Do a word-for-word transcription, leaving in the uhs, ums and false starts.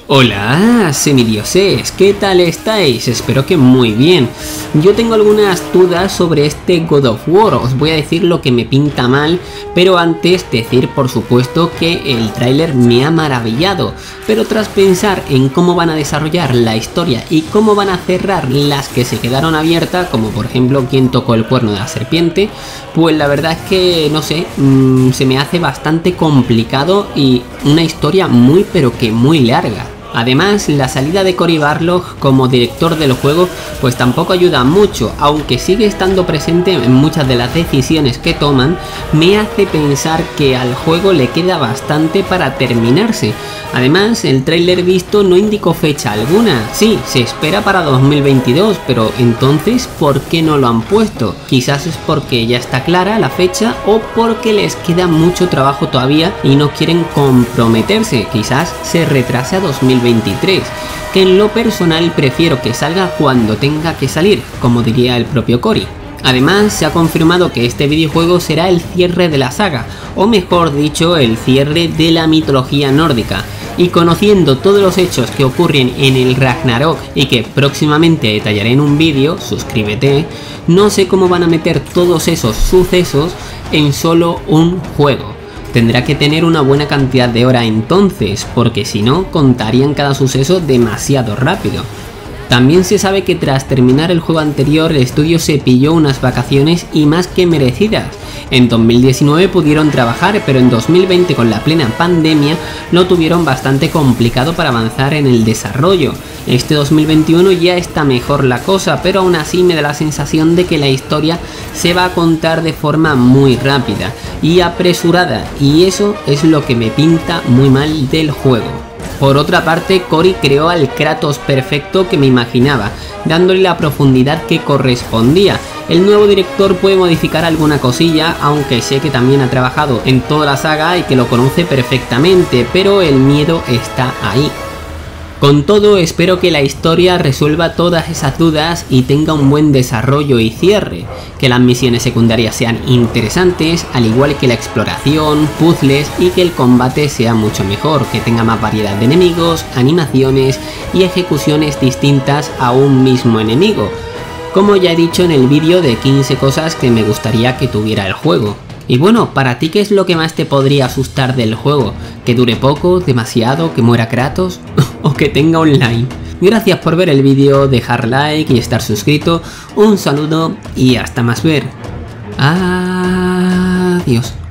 Hola, semidioses, ¿qué tal estáis? Espero que muy bien. Yo tengo algunas dudas sobre este God of War, os voy a decir lo que me pinta mal, pero antes decir por supuesto que el tráiler me ha maravillado, pero tras pensar en cómo van a desarrollar la historia y cómo van a cerrar las que se quedaron abiertas, como por ejemplo quién tocó el cuerno de la serpiente, pues la verdad es que no sé, mmm, se me hace bastante complicado y una historia muy pero que muy larga. Además, la salida de Cory Barlog como director del juego pues tampoco ayuda mucho, aunque sigue estando presente en muchas de las decisiones que toman, me hace pensar que al juego le queda bastante para terminarse. Además, el tráiler visto no indicó fecha alguna. Sí, se espera para dos mil veintidós, pero entonces ¿por qué no lo han puesto? Quizás es porque ya está clara la fecha o porque les queda mucho trabajo todavía y no quieren comprometerse. Quizás se retrase a dos mil veintitrés, que en lo personal prefiero que salga cuando tenga que salir, como diría el propio Cory. Además, se ha confirmado que este videojuego será el cierre de la saga, o mejor dicho, el cierre de la mitología nórdica. Y conociendo todos los hechos que ocurren en el Ragnarok y que próximamente detallaré en un vídeo, suscríbete, no sé cómo van a meter todos esos sucesos en solo un juego. Tendrá que tener una buena cantidad de horas entonces, porque si no, contarían cada suceso demasiado rápido. También se sabe que tras terminar el juego anterior, el estudio se pilló unas vacaciones y más que merecidas. En dos mil diecinueve pudieron trabajar, pero en dos mil veinte con la plena pandemia lo tuvieron bastante complicado para avanzar en el desarrollo. Este dos mil veintiuno ya está mejor la cosa, pero aún así me da la sensación de que la historia se va a contar de forma muy rápida y apresurada, y eso es lo que me pinta muy mal del juego. Por otra parte, Cory creó al Kratos perfecto que me imaginaba, dándole la profundidad que correspondía. El nuevo director puede modificar alguna cosilla, aunque sé que también ha trabajado en toda la saga y que lo conoce perfectamente, pero el miedo está ahí. Con todo, espero que la historia resuelva todas esas dudas y tenga un buen desarrollo y cierre, que las misiones secundarias sean interesantes, al igual que la exploración, puzzles y que el combate sea mucho mejor, que tenga más variedad de enemigos, animaciones y ejecuciones distintas a un mismo enemigo, como ya he dicho en el vídeo de quince cosas que me gustaría que tuviera el juego. Y bueno, para ti, ¿qué es lo que más te podría asustar del juego? ¿Que dure poco, demasiado, que muera Kratos o que tenga online? Gracias por ver el vídeo, dejar like y estar suscrito. Un saludo y hasta más ver. Adiós.